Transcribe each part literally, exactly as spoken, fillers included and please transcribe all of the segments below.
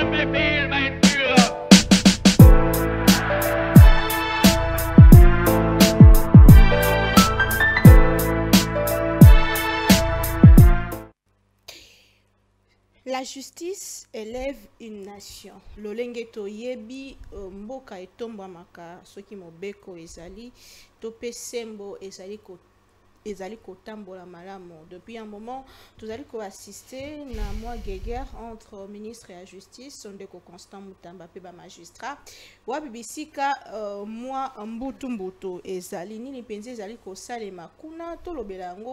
Befehl, mein Führer! La justice élève une nation. Lolenge to yebi mboka etomba maka soki mobeko ezali tope sembo ezali ko ezali kotambola malamu. Depuis un moment, nous allons assister à moi guerre entre ministre et la justice, Sondeko Constant Mutamba peba magistrat. Wa bibisika moi mbutu mbutu ezali nini penze ezali ko salema kuna to lobela ngo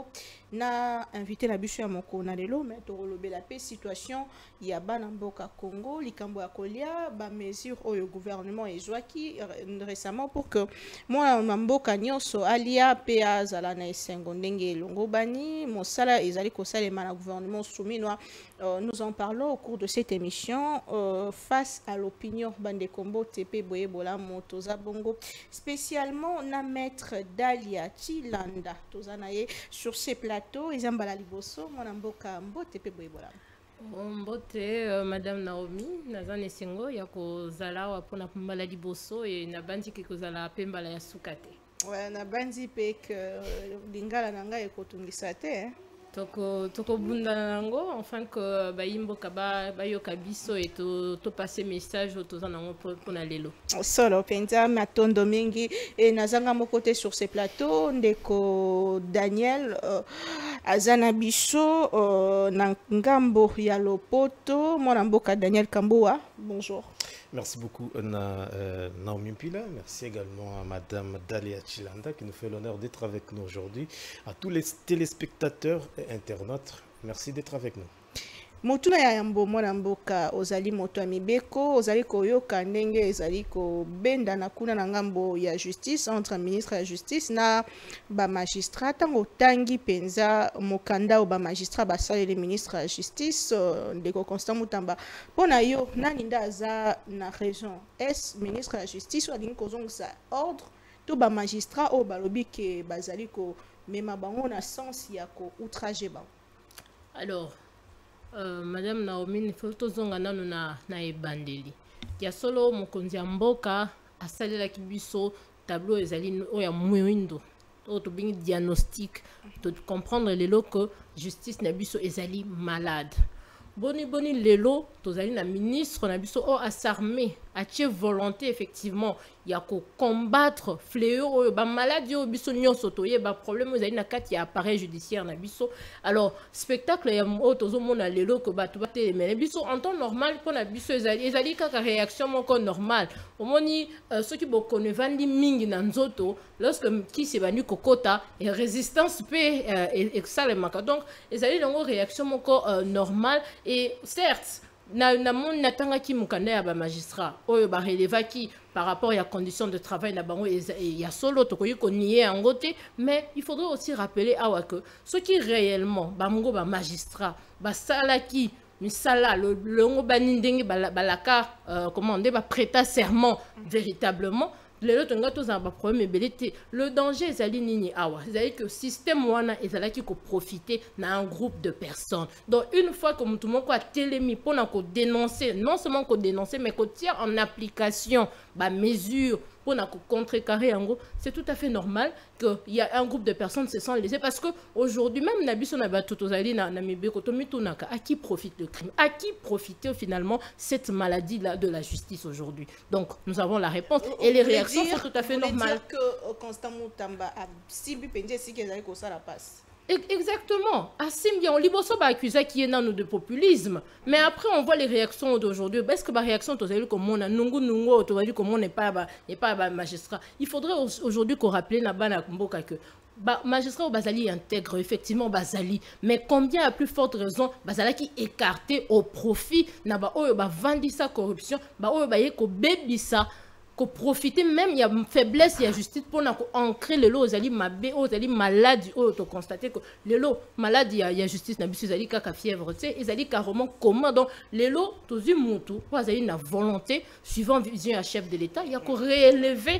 na invité na biso ya moko na lelo mais to lobela pe situation ya bana mboka Congo likambo ya kolia ba mesure au gouvernement ezwaki récemment pour que moi mboka nyonso alia pe azala na ndenge longo bani mosala ezali kosalema na gouvernement souminois. Euh, nous en parlons au cours de cette émission euh, face à l'opinion bande combo tepe boyebola motoza bongo spécialement na maître Dalia Chilanda tozanaye sur ces plateaux ezambala liboso mwana mboka mbo tepe boyebola Mbote euh, Madame Naomi nazane sengo ya kozala wa pona mbala liboso e na bandi ke kozala pembala ya sukate. Ouais, na bandi pek lingala nanga ekotungisa te toko toko bunda nango enfin que bayimbo kaba bayoka biso et to to passer message to zanango pona lelo solo penza matondo mingi et nazanga mokote sur ces plateaux ndeko Daniel euh, azana biso euh, na ngambo ya lopoto mwana mboka Daniel Kamboua. Bonjour. Merci beaucoup na, euh, Naomi Mpila. Merci également à Madame Dalia Chilanda qui nous fait l'honneur d'être avec nous aujourd'hui. À tous les téléspectateurs et internautes, merci d'être avec nous. Motuna ya yambo mwana mboka ozali moto amibeko ozali koyoka ndenge ezali ko benda na kuna na ngambo ya justice entre ministre ya justice na ba magistrat tango tangi penza mokanda o ba magistrat basale le ministre ya justice uh, ndeko Constant Mutamba pona yo nani ndaza na raison est ministre ya justice wa linko zonga ordre to ba magistrat o balobi ke bazali ko mema bango na sens ya ko outrager ba. Alors Euh, Madame Naomi, il faut que nous na na ebandeli. Ya solo mokonzi ya mboka asalela kibiso tableau ezali oya mwindo. To bien diagnostic, to comprendre lelo que justice na biso ezali malade. Boni boni lelo tozali na ministre na biso o asarmé a tie volonté effectivement ya ko combattre fléau ba maladie o biso nyonso toye ba problème ezali na kati ya appareil judiciaire na biso. Alors spectacle ya o tozo mona lelo ko ba to ba te mais biso en temps normal pour na biso ezali ezali kaka réaction moko normal omoni euh, ceux qui bokone vandi mingi na nzoto lorsque qui se bani kokota et résistance pe euh, et ça le maka donc ezali longo réaction moko euh, normal et certes na na mon natanga ki mukanda ya ba magistrat oyo ba relevaki par rapport à la condition de travail na bango et il y a solo to koyi ko nier en côté mais il faudrait aussi rappeler awa que ceux qui réellement ba mongo ba magistrat ba salaki misala le longo banindenge balaka euh, comment on dit ba prêter serment véritablement le problème le danger est nini awa c'est que système wana ezala ki ko profiter na un groupe de personnes donc une fois que tout le monde a télémi pour ko dénoncer non seulement ko dénoncer mais ko tient en application ba mesure pour contrecarrer en gros c'est tout à fait normal que il y a un groupe de personnes se sont lésées parce que aujourd'hui même nabiso na batotozali na na mibeko to mitunaka à qui profite le crime à qui profite finalement cette maladie là de la justice aujourd'hui donc nous avons la réponse et les réactions sont tout à fait normales que Constant Mutamba a sibi penje si kezali ko ça la passe. Exactement. Assim bien, on liboso ba accuser qui est dans nous de populisme. Mais après, on voit les réactions d'aujourd'hui. Est-ce que la réaction, tu as dit comme on a nungu nungu, tu as dit comme on n'est pas n'est pas magistrat. Il faudrait aujourd'hui qu'on rappelle na bana kumboka que ba magistrat au Bazali intègre effectivement Bazali, mais combien à plus forte raison Bazali qui écarté au profit na ba oyo ba vandi sa corruption, ba oyo ba yeko bebisa ko profiter même il y a faiblesse il y a justice pour ancrer le lot aux ali mabé aux ali malade ou to constater que le lot malade il y a justice na biso ali kaka fièvre tu sais ils ali carrément comment donc le lot tous mutu pas ali na volonté suivant vision à chef de l'état il y a ko réélever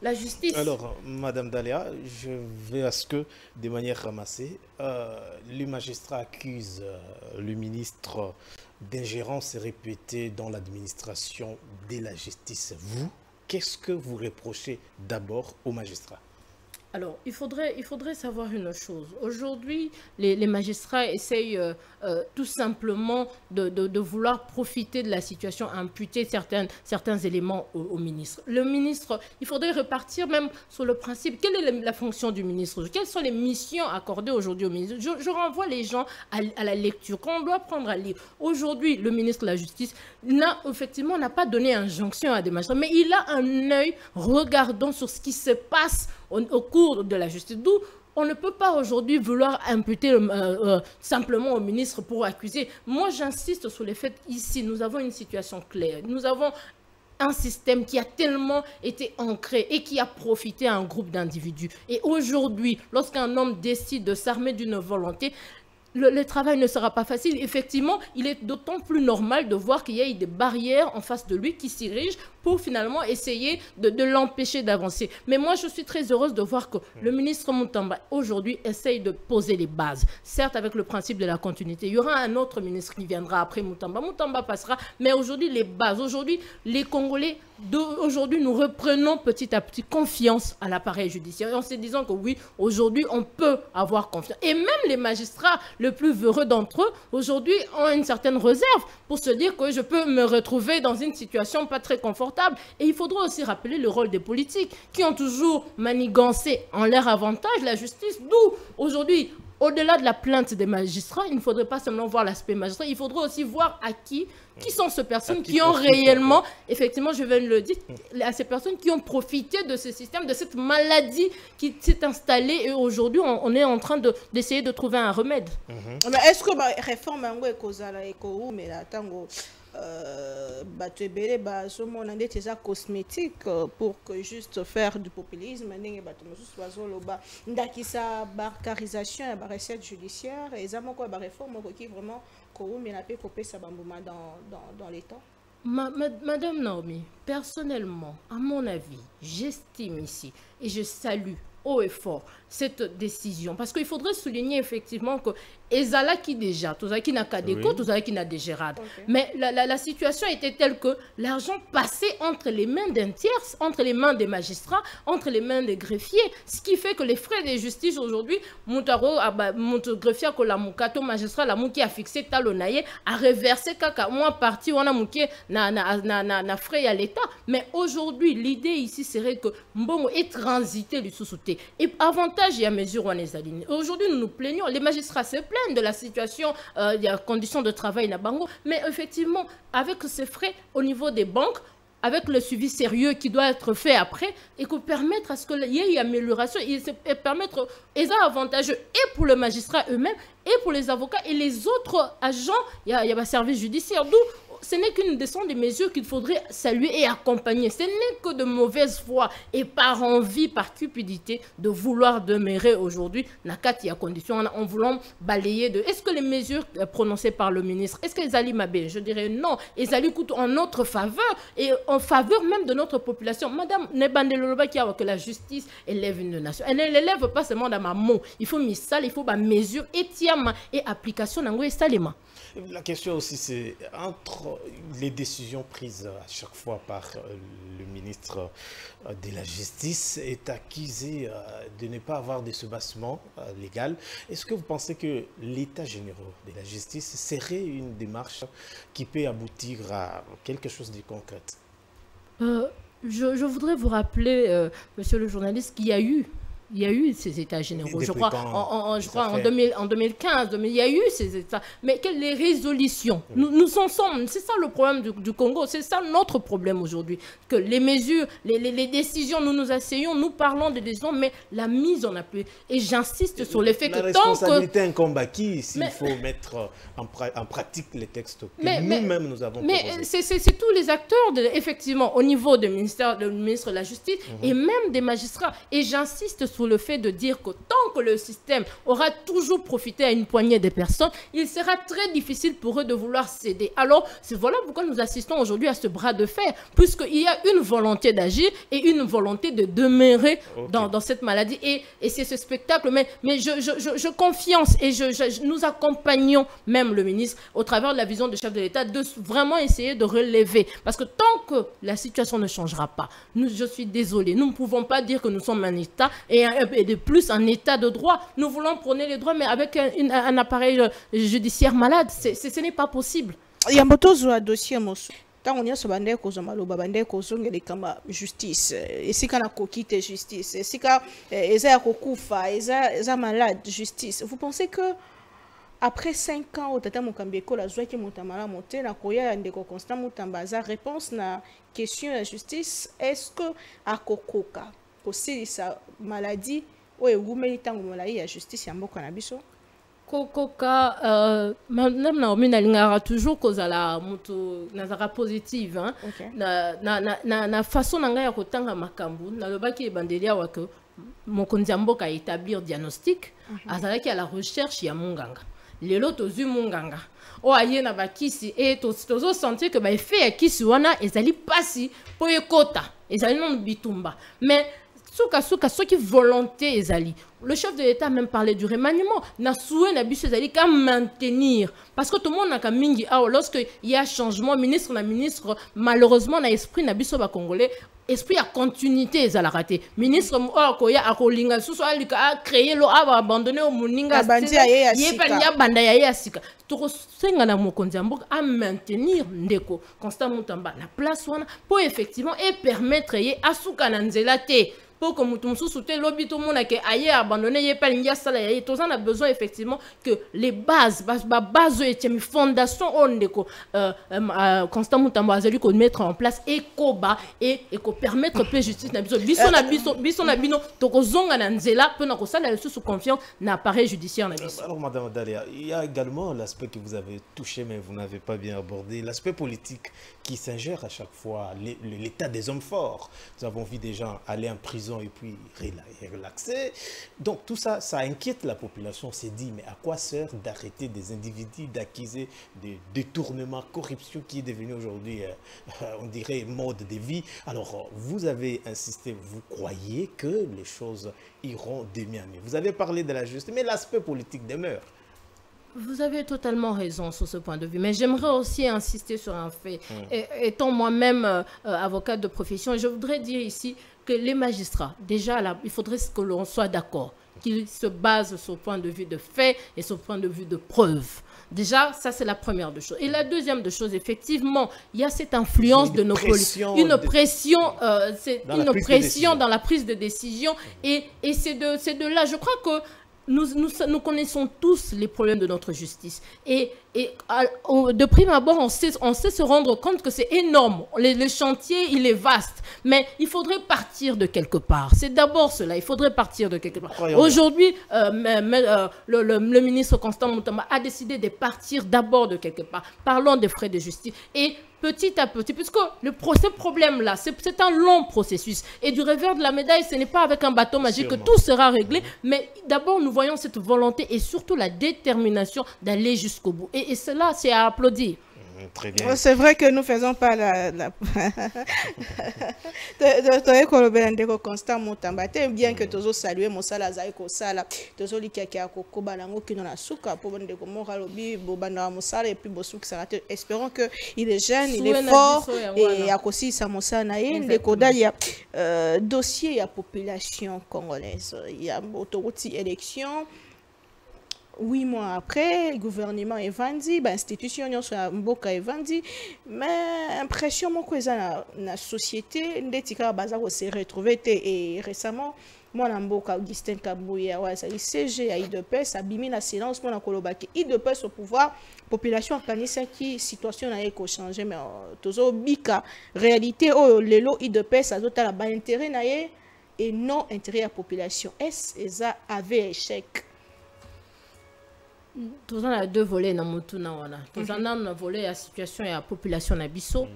la justice. Alors, Madame Dalia, je vais à ce que, de manière ramassée, euh, les magistrats accusent euh, le ministre d'ingérence répétée dans l'administration de la justice. Vous, qu'est-ce que vous reprochez d'abord aux magistrats? Alors, il faudrait, il faudrait savoir une chose. Aujourd'hui, les, les magistrats essayent euh, euh, tout simplement de, de, de vouloir profiter de la situation, imputer certains, certains éléments au, au ministre. Le ministre, il faudrait repartir même sur le principe, quelle est la, la fonction du ministre? Quelles sont les missions accordées aujourd'hui au ministre? je, je renvoie les gens à, à la lecture. Quand on doit prendre à lire, aujourd'hui, le ministre de la Justice n'a effectivement n'a pas donné injonction à des magistrats, mais il a un œil regardant sur ce qui se passe au, au cours de la justice. D'où on ne peut pas aujourd'hui vouloir imputer euh, euh, simplement au ministre pour accuser. Moi, j'insiste sur le fait ici, nous avons une situation claire. Nous avons un système qui a tellement été ancré et qui a profité à un groupe d'individus. Et aujourd'hui, lorsqu'un homme décide de s'armer d'une volonté, Le, le travail ne sera pas facile. Effectivement, il est d'autant plus normal de voir qu'il y a des barrières en face de lui qui s'érigent pour finalement essayer de, de l'empêcher d'avancer. Mais moi, je suis très heureuse de voir que le ministre Mutamba, aujourd'hui, essaye de poser les bases. Certes, avec le principe de la continuité. Il y aura un autre ministre qui viendra après Mutamba. Mutamba passera. Mais aujourd'hui, les bases. Aujourd'hui, les Congolais, aujourd'hui, nous reprenons petit à petit confiance à l'appareil judiciaire. En se disant que oui, aujourd'hui, on peut avoir confiance. Et même les magistrats, le plus véreux d'entre eux, aujourd'hui, ont une certaine réserve pour se dire que je peux me retrouver dans une situation pas très confortable. Et il faudra aussi rappeler le rôle des politiques qui ont toujours manigancé en leur avantage la justice. D'où, aujourd'hui, au-delà de la plainte des magistrats, il ne faudrait pas seulement voir l'aspect magistrat, il faudrait aussi voir à qui, qui sont ces personnes qui, qui ont réellement, effectivement, je viens de le dire, à ces personnes qui ont profité de ce système, de cette maladie qui s'est installée. Et aujourd'hui, on, on est en train de, d'essayer de trouver un remède. Mm-hmm. Mais est-ce que la réforme est causale et mais là, tango batebele ba somo nande teza cosmétique pour que juste faire du populisme ndenge bato mosusu bazoloba ndakisa barcarisation ya ba recette judiciaire et zamo ko ba réforme qui vraiment ko mais la paix kopé sa bambuma dans dans dans les temps. Ma, ma, Madame Naomi, personnellement, à mon avis, j'estime ici et je salue haut et fort cette décision. Parce qu'il faudrait souligner effectivement que Ezala qui déjà, tout ça qui n'a qu'à déco, tout ça qui n'a des gérades. Okay. Mais la, la, la situation était telle que l'argent passait entre les mains d'un tierce, entre les mains des magistrats, entre les mains des greffiers. Ce qui fait que les frais de justice aujourd'hui, Moutaro, mon greffier, la moukato magistrat, la mouki a fixé talonaye, a reversé kaka, moi parti, on a mouké na, na, na, na, na frais à l'État. Mais aujourd'hui, l'idée ici serait que Mbongo est transité du sous-souté. Et avantage et à mesure où on est aligné. Aujourd'hui, nous nous plaignons, les magistrats se plaignent de la situation, euh, des conditions de travail na bango, mais effectivement, avec ces frais au niveau des banques, avec le suivi sérieux qui doit être fait après, et que permettre à ce qu'il y ait une amélioration, et, et permettre, et ça avantageux et pour le magistrat eux-mêmes, et pour les avocats et les autres agents, il y a, il y a un service judiciaire, d'où ce n'est qu'une des des mesures qu'il faudrait saluer et accompagner. Ce n'est que de mauvaise foi et par envie, par cupidité de vouloir demeurer aujourd'hui nakati à condition en voulant balayer de. Est-ce que les mesures prononcées par le ministre, est-ce qu'elles allaient mabé? Je dirais non. Elles allaient coûter en notre faveur et en faveur même de notre population. Madame Nebandeloloba qui a que la justice élève une nation. Elle ne l'élève pas seulement dans ma mot. Il faut misal, il faut ma mesure et tiama et application dans et salima. La question aussi, c'est entre les décisions prises à chaque fois par le ministre de la Justice est accusé de ne pas avoir de soubassement légal. Est-ce que vous pensez que l'état général de la justice serait une démarche qui peut aboutir à quelque chose de concret? euh, je, je voudrais vous rappeler, euh, monsieur le journaliste, qu'il y a eu Il y a eu ces états généraux, je crois, en, en, je crois en, deux mille, en deux mille quinze, il y a eu ces états. Mais quelles les résolutions? Oui. Nous, nous en sommes, c'est ça le problème du, du Congo, c'est ça notre problème aujourd'hui. Que les mesures, les, les, les décisions, nous nous asseyons, nous parlons de décisions, mais la mise en appui. Et j'insiste sur le fait la que tant que... La responsabilité incombe qui, s'il faut mettre en, pra en pratique les textes que nous-mêmes nous avons mais proposés. Mais c'est tous les acteurs, de, effectivement, au niveau du ministère, du ministre de la Justice, mm-hmm. et même des magistrats. Et j'insiste sous le fait de dire que tant que le système aura toujours profité à une poignée de personnes, il sera très difficile pour eux de vouloir céder. Alors, c'est voilà pourquoi nous assistons aujourd'hui à ce bras de fer, puisqu'il y a une volonté d'agir et une volonté de demeurer okay. dans, dans cette maladie. Et, et c'est ce spectacle, mais, mais je, je, je, je confiance et je, je, nous accompagnons même le ministre au travers de la vision du chef de l'État de vraiment essayer de relever. Parce que tant que la situation ne changera pas, nous, je suis désolée, nous ne pouvons pas dire que nous sommes un État et, un, et de plus un État de droit. Nous voulons prôner les droits, mais avec un, une, un appareil judiciaire malade. C'est, c'est, ce n'est pas possible. Il y a un dossier. Tant on y a ce bandé cause maloba bandé cause ngeli kama justice et si kana kokite justice et si ka eza kokufa eza eza malade justice. Vous pensez que après cinq ans au tata mukambeko la joie qui mutamala monter na koya ndeko constant mutambaza réponse na question de la justice est-ce que akokoka aussi sa maladie o egumeli tango molai ya justice ya mboka na biso? Kokoka, euh, madame Naomi nalingara toujours kozala mutu nazara positive hein. Okay. na na na na, na façon nanga ya kotanga makambu na lobaki ebandelia wa que mokonzi mboka établir diagnostic mm -hmm. azalaki à la recherche ya munganga lelo tozu munganga o aye na bakisi et tozo sentir que ba effet ya kisi wana ezali pasi po ekota ezali non bitumba mais souka souka ce qui volonté ezali. Le chef de l'État a même parlé du remaniement. Na souhait na biso ezali ka maintenir parce que tout le monde n'a ka mingi ah lorsque il y a changement ministre na ministre malheureusement na esprit na biso ba congolais esprit à continuité ezala raté ministre oh ko ya akolinga susu alika a créer lo a abandonner au muninga bandi ya ya sika ya banda ya ya sika to senga na mokonzi mboka a maintenir ndeko Constant Mutamba la place wana pour effectivement et permettre ye asuka na nzela te pour que mutumsu soute lobby tout monde que aye abandonné yé pas l'india sala yé tous on a besoin effectivement que les bases base base et une fondation on deko Constant Mutamba azali ko mettre en place et koba et et ko permettre plus justice na biso biso na biso biso na bino to ko zonga na nzela pe na ko sala sous confiance na appareil judiciaire na biso. Alors madame Dalia, il y a également l'aspect que vous avez touché mais vous n'avez pas bien abordé, l'aspect politique qui s'ingère à chaque fois l'état des hommes forts. Nous avons vu des gens aller en prison et puis relaxer. Donc tout ça, ça inquiète la population. On s'est dit, mais à quoi sert d'arrêter des individus, d'accuser des détournements, corruption qui est devenu aujourd'hui, euh, on dirait, mode de vie. Alors, vous avez insisté, vous croyez que les choses iront de mieux en mieux. Vous avez parlé de la justice, mais l'aspect politique demeure. Vous avez totalement raison sur ce point de vue, mais j'aimerais aussi insister sur un fait. Mmh. Et, étant moi-même euh, avocate de profession, je voudrais dire ici que les magistrats, déjà, là, il faudrait que l'on soit d'accord, qu'ils se basent sur le point de vue de fait et sur le point de vue de preuve. Déjà, ça c'est la première de choses. Et la deuxième de choses, effectivement, il y a cette influence de nos politiques. Une pression, euh, c'est une pression dans la prise de décision. Et, et c'est de, c'est de là, je crois que Nous, nous, nous connaissons tous les problèmes de notre justice. Et, et à, au, de prime abord, on sait, on sait se rendre compte que c'est énorme. Le, le chantier, il est vaste. Mais il faudrait partir de quelque part. C'est d'abord cela. Il faudrait partir de quelque part. Aujourd'hui, euh, euh, le, le, le ministre Constant Mutamba a décidé de partir d'abord de quelque part. Parlons des frais de justice. Et petit à petit, puisque le ce problème-là, c'est un long processus. Et du revers de la médaille, ce n'est pas avec un bâton magique Sûrement. que tout sera réglé. Mais d'abord, nous voyons cette volonté et surtout la détermination d'aller jusqu'au bout. Et, et cela, c'est à applaudir. Très bien. C'est vrai que nous ne faisons pas la... la... Constant Mutamba, bien que tu saluer mon sala zaiko sala, tu as likia qui a kokoba lango qui n'en a souka pour bon de moralobi, bobana musala et puis bosouk sarate. Espérons que il est jeune, il est fort et a aussi sa mosana et le koda il y a dossier il y a population congolaise, il y a autoroute élection. Huit mois après, le gouvernement est vendu, l'institution est vendue, mais l'impression que la, la société s'est retrouvée. Et récemment, moi, Augustin Kabouya, le C G à I D P S, a bimi la silence pour la I D P S au pouvoir, la population a qui situation a changé, mais toujours bika réalité, oh, le lot I D P S a intérêt et non intérêt à la population. Est-ce que ça avait échec? Tous les deux volets dans mon on a volé la situation et la population nabiso.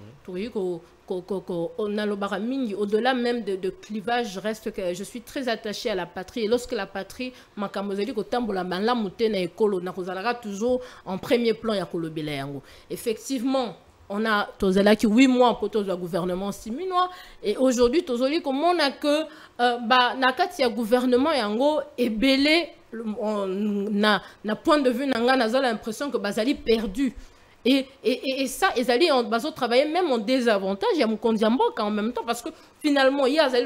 Au-delà même de, de clivage, je reste que je suis très attachée à la patrie. Et lorsque la patrie, toujours en premier plan. Effectivement, on a là qui huit mois pour tout le gouvernement siminois. Et aujourd'hui, comment on a que bah nakati ya gouvernement yango et belé na na point de vue nanga naza l'impression que bazali perdu. Et, et, et ça, ils allaient en travailler même en désavantage, il y a mon Kondiamboka en même temps, parce que finalement, il y a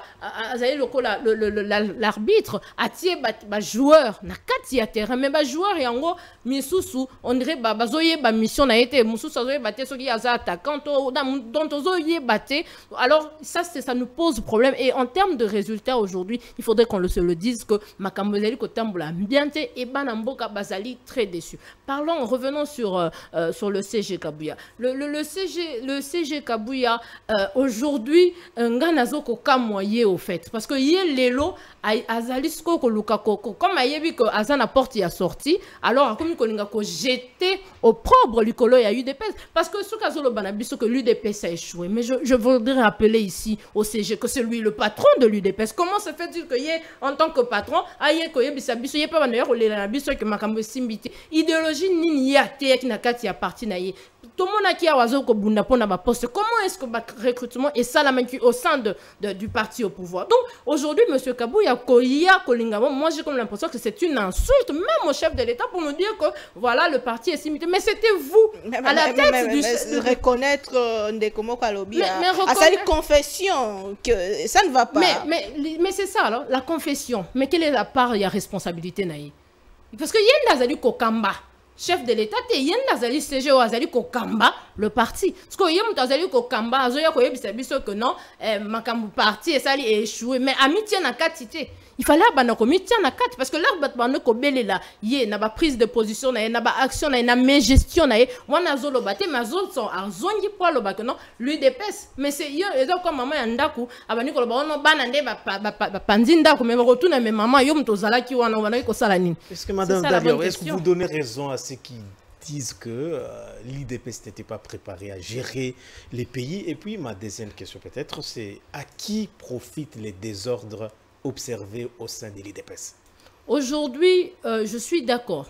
l'arbitre, a tiré les joueurs, na kati ya terrain, mais les joueurs, et en gros, misusu, on dirait, bazoye, ba mission a été, misusu, bazoye, baté, ceux qui a attaquant, dont ozoye, baté. Alors, ça, ça nous pose problème. Et en termes de résultats aujourd'hui, il faudrait qu'on se le dise que Makambozali, Kotamboula, bien, et Banamboka, Bazali, très déçu. Parlons, revenons sur. Euh, sur le C G Kabouya. Le, le, le, C G, le C G Kabouya, euh, aujourd'hui, un gars n'a pas moyen au fait. Parce que hier, l'élo, Azalisko, comme Ayebi, que Azana porte y a sorti, alors, comme il a jeté au propre l'Ukolo, il y a eu des pèses. Parce que ce cas-là, Banabiso, que l'U D P S a échoué. Mais je, je voudrais rappeler ici au C G que c'est lui le patron de l'U D P S. Comment se fait-il que hier, en tant que patron, Aye Koyebisabiso, il n'y a pas d'ailleurs, les Nabiso, que Makambo Simbiti, idéologie ni yate, qui n'a qu'à y a parti naïe. Tout le monde a qui a oiseau ko bunda pona ba poste. Comment est-ce que le recrutement est ça la main au sein de, de, du parti au pouvoir? Donc aujourd'hui, M. Kabouya Koya Kolingamo, moi j'ai comme l'impression que c'est une insulte même au chef de l'État pour nous dire que voilà le parti est simité. Mais c'était vous mais, à la mais, tête mais, du mais, mais, reconnaître Ndekomo Kalobi à sa confession que ça ne va pas. Mais mais, mais c'est ça alors la confession. Mais quelle est la part il y a responsabilité naïe? Parce que y a Nazali Kokamba. Chef de l'État, il y a un C G O Azali Kokamba, le parti. Parce que y a un Azali Kokamba, Azoya Koyebisabiso que non, Makambu parti et ça a échoué. Mais amitié n'a qu'à titer. Il fallait que comité na quatre parce que là battement ko belé là yé na ba prise de position na na ba action na na gestion na wana zolo baté ma zone sont azongi pour le bac non l'U D P S mais c'est yo ezo comme maman yandaku abani ko ba ono bana nde ba panzinda ko mais retourne mais maman yo mtozala ki wana wana ko sala nini. Est-ce que madame Dalia, est-ce que vous donnez raison à ceux qui disent que euh, l'U D P S n'était pas préparé à gérer les pays? Et puis ma deuxième question peut-être c'est à qui profitent les désordres observé au sein de l'U D P S? Aujourd'hui, euh, je suis d'accord.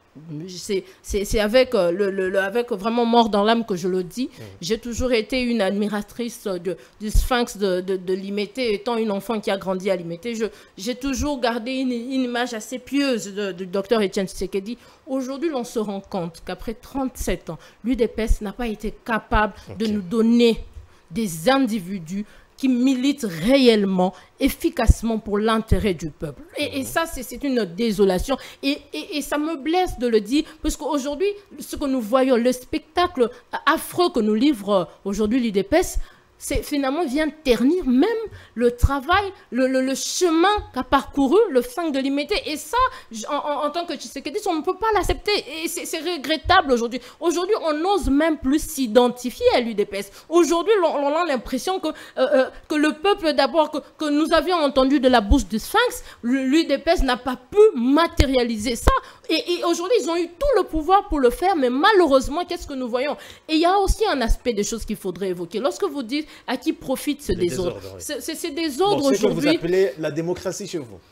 C'est avec, euh, le, le, avec vraiment mort dans l'âme que je le dis. Mmh. J'ai toujours été une admiratrice de, du Sphinx de, de, de Limété, étant une enfant qui a grandi à Limété. J'ai toujours gardé une, une image assez pieuse du docteur Etienne Tshisekedi. Aujourd'hui, on se rend compte qu'après trente-sept ans, l'U D P S n'a pas été capable okay. de nous donner des individus qui militent réellement, efficacement pour l'intérêt du peuple. Et, et ça, c'est une désolation. Et, et, et ça me blesse de le dire, parce qu'aujourd'hui, ce que nous voyons, le spectacle affreux que nous livre aujourd'hui l'U D P S, c'est finalement vient ternir même le travail, le, le, le chemin qu'a parcouru le cinq de Limété. Et ça, en, en, en tant que Tshisekedi, on ne peut pas l'accepter. Et c'est regrettable aujourd'hui. Aujourd'hui, on n'ose même plus s'identifier à l'U D P S. Aujourd'hui, on, on a l'impression que, euh, euh, que le peuple, d'abord, que, que nous avions entendu de la bouche du Sphinx, l'U D P S n'a pas pu matérialiser ça. Et, et aujourd'hui, ils ont eu tout le pouvoir pour le faire, mais malheureusement, qu'est-ce que nous voyons? Et il y a aussi un aspect des choses qu'il faudrait évoquer. Lorsque vous dites à qui profite ce désordre, oui. C'est des ordres bon, aujourd'hui. C'est ce que vous appelez la démocratie chez vous.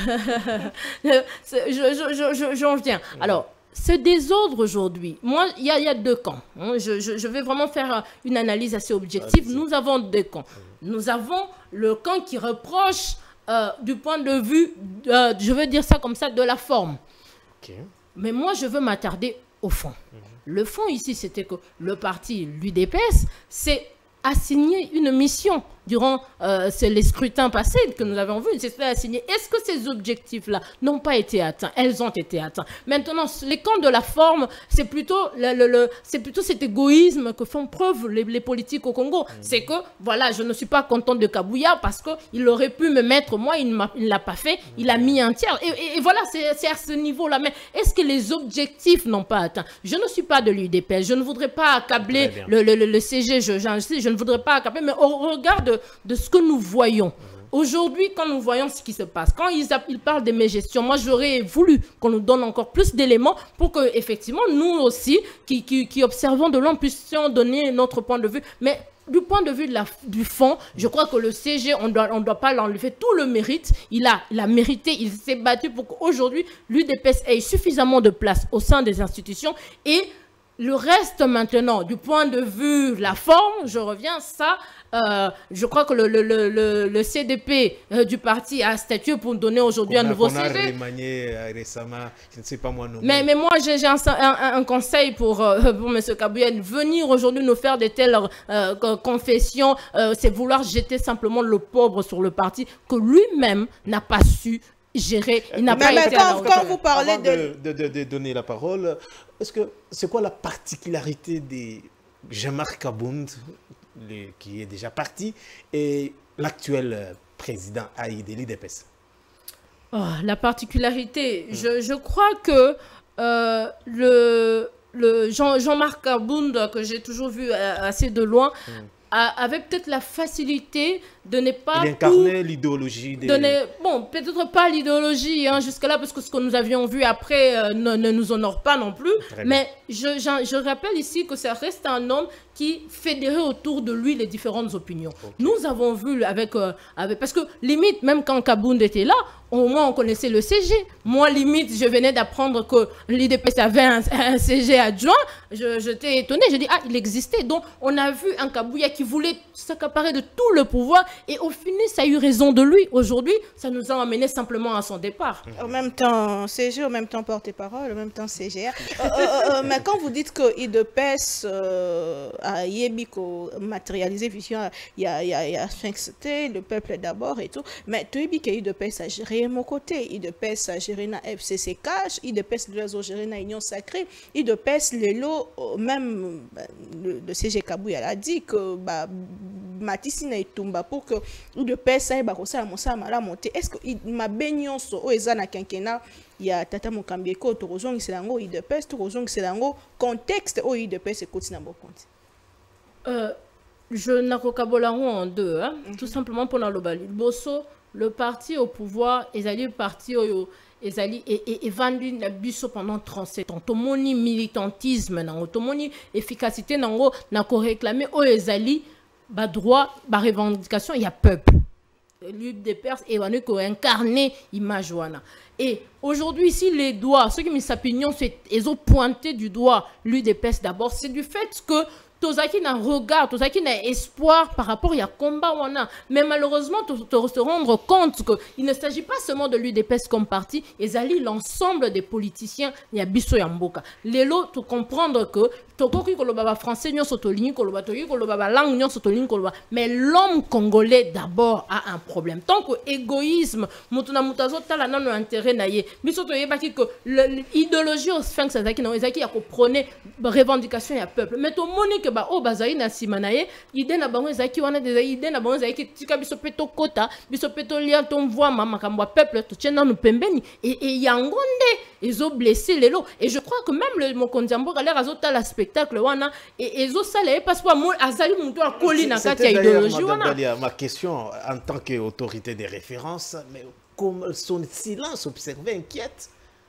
je, je, je, j'en viens. Mmh. Alors, ce désordre aujourd'hui, moi, il y, y a deux camps. Hein. Je, je, je vais vraiment faire une analyse assez objective. Ah, nous avons deux camps. Mmh. Nous avons le camp qui reproche euh, du point de vue, euh, je veux dire ça comme ça, de la forme. Okay. Mais moi, je veux m'attarder au fond. Mmh. Le fond ici, c'était que le parti, l'U D P S, c'est assigner une mission durant euh, les scrutins passés que nous avons vus. C'est assigné. Est-ce que ces objectifs-là n'ont pas été atteints? Elles ont été atteints. Maintenant, les camps de la forme, c'est plutôt, le, le, le, c'est plutôt cet égoïsme que font preuve les, les politiques au Congo. Mmh. C'est que, voilà, je ne suis pas contente de Kabouya parce qu'il aurait pu me mettre, moi, il ne l'a pas fait, mmh. il a mis un tiers. Et, et, et voilà, c'est à ce niveau-là. Mais est-ce que les objectifs n'ont pas atteint? Je ne suis pas de l'U D P S. Je ne voudrais pas accabler le, le, le, le C G. Je, je, je ne voudrais pas accabler, mais au regard de, de ce que nous voyons, Aujourd'hui, quand nous voyons ce qui se passe, quand ils, ils parlent de mes gestions, moi j'aurais voulu qu'on nous donne encore plus d'éléments pour que, effectivement, nous aussi, qui, qui, qui observons de loin, puissions donner notre point de vue. Mais du point de vue de la, du fond, je crois que le C G, on doit, on doit pas l'enlever tout le mérite. Il a, il a mérité, il s'est battu pour qu'aujourd'hui, l'U D P S ait suffisamment de place au sein des institutions. Et le reste maintenant, du point de vue la forme, je reviens, ça, euh, je crois que le, le, le, le C D P euh, du parti a statué pour donner aujourd'hui un nouveau C G. On a remanié euh, récemment, je ne sais pas moi non mais, mais moi, j'ai un, un, un conseil pour, euh, pour M. Kabouya. Venir aujourd'hui nous faire de telles euh, confessions, euh, c'est vouloir jeter simplement le pauvre sur le parti que lui-même n'a pas su gérer. Il n'a pas mais été quand, à quand vous parlez Avant de... De, de, de donner la parole, est-ce que c'est quoi la particularité de Jean-Marc Abound, le, qui est déjà parti, et l'actuel président Haï de l'U D P S? Oh, la particularité, mm. je, je crois que euh, le, le Jean, Jean-Marc Abound, que j'ai toujours vu assez de loin, mm. a, avait peut-être la facilité de ne pas... Il incarnait l'idéologie des... Ne, bon, peut-être pas l'idéologie hein, jusque-là, parce que ce que nous avions vu après euh, ne, ne nous honore pas non plus. Très mais je, je, je rappelle ici que ça reste un homme qui fédérait autour de lui les différentes opinions. Okay. Nous avons vu avec, euh, avec... Parce que limite, même quand Kabound était là, au moins on connaissait le C G. Moi, limite, je venais d'apprendre que l'U D P S avait un, un C G adjoint. Je, j'étais étonnée. Je dis, ah, il existait. Donc, on a vu un Kabouya qui voulait s'accaparer de tout le pouvoir. Et au final, ça a eu raison de lui. Aujourd'hui, ça nous a amené simplement à son départ. En même temps, C G, en même temps porte-parole, en même temps C G R. euh, euh, euh, mais quand vous dites que l'U D P S euh, a yébiko matérialisé vision, il y a, y a, y a Sphinx T, le peuple d'abord et tout. Mais tu dis que l'U D P S a géré mon côté. l'U D P S a géré na F C C Cash, l'U D P S a géré na Union Sacrée, l'U D P S, le lot, même le, le C G Kabouya a dit que bah, Matisse n'a pas pour que l'U D P S ait monté. Est-ce que ma baignon so o ezana quinquennat il y a Tata Mokambieko to rozong selango l'U D P S to rozong selango contexte o l'U D P S écoute na bon compte. Euh je n'akokabolango en deux hein, mm -hmm. tout simplement pour le bali. Bosso le parti au pouvoir ezali parti oyo ezali et vendu na biso pendant trente-sept ans. Tomoni militantisme nango, tomoni efficacité nango na ko réclamer o ezali ba droit, ba revendication, il y a peuple. L'U D P S est incarné image wana. Et aujourd'hui, ici, les doigts, ceux qui me s'opinion, ils ont pointé du doigt l'U D P S d'abord, c'est du fait que Tozaki n'a regard, Tozaki n'a espoir par rapport à combat wana. Mais malheureusement, tu te rendre compte qu'il ne s'agit pas seulement de l'U D P S comme parti, ils allient l'ensemble des politiciens, il y a biso yamboka. Les lots, tu comprendre que Tokoki kolobaba français nyon sotolini koloba toki kolobaba langue nyon sotolini koloba. Mais l'homme congolais d'abord a un problème. Tant que égoïsme, mutuna mutazo tala nano intérêt naie. Biso to yebaki que l'idéologie au Sphinx azaki na ezaki ya ko prôner revendication ya peuple. Mais to monique ba o bazali na simanaye ide na bango ezaki wana des ide na bango ezaki tika biso peto kota biso peto lia ton voix mama kambwa peuple to tiena no pembeni et et yangonde ils ont blessé les lots et je crois que même le Mokondiambo a l'air azota la spectacle wana et ils ont ça les passe pas moi azali muto a koli na kati ya idéologie wana. Ma question en tant qu'autorité de référence, mais comme son silence observé inquiète.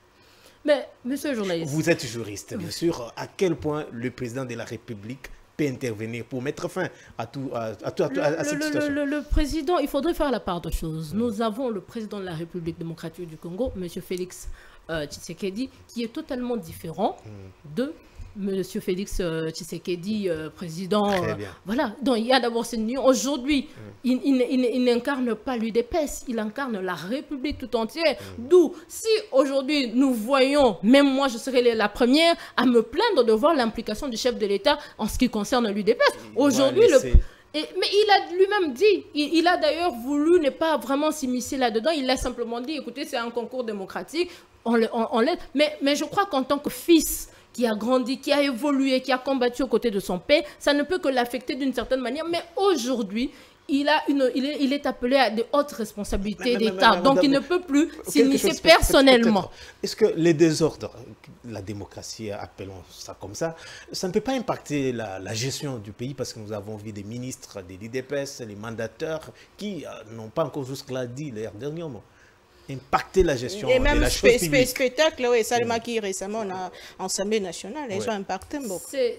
Mais monsieur le journaliste, vous êtes juriste, bien sûr. À quel point le président de la République peut intervenir pour mettre fin à, tout, à, à, tout, à, le, à cette le, situation? le, le, le président, il faudrait faire la part de choses. Mmh. Nous avons le président de la République démocratique du Congo, monsieur Félix euh, Tshisekedi, qui est totalement différent mmh. de monsieur Félix euh, Tshisekedi, euh, président. Euh, voilà. Donc il y a d'abord cette union. Aujourd'hui, mmh. il, il, il, il n'incarne pas l'U D P S, il incarne la République tout entière. Mmh. D'où, si aujourd'hui nous voyons, même moi je serais la première à me plaindre de voir l'implication du chef de l'État en ce qui concerne l'U D P S. Aujourd'hui, le... Et, mais il a lui-même dit, il, il a d'ailleurs voulu ne pas vraiment s'immiscer là-dedans. Il a simplement dit, écoutez, c'est un concours démocratique, on l'aide. On, on mais, mais je crois qu'en tant que fils qui a grandi, qui a évolué, qui a combattu aux côtés de son père, ça ne peut que l'affecter d'une certaine manière. Mais aujourd'hui, il, a une, il, est, il est appelé à de hautes responsabilités d'État. Donc, madame, il ne peut plus s'initier personnellement. Est-ce que les désordres, la démocratie, appelons ça comme ça, ça ne peut pas impacter la, la gestion du pays parce que nous avons vu des ministres, des l'I D P S, les mandateurs qui euh, n'ont pas encore jusque-là dit leur dernier mot. Impacter la gestion et de même la chose publique. spectacle, oui, ça m'a qui récemment en Assemblée nationale, ils ont impacté beaucoup. C'est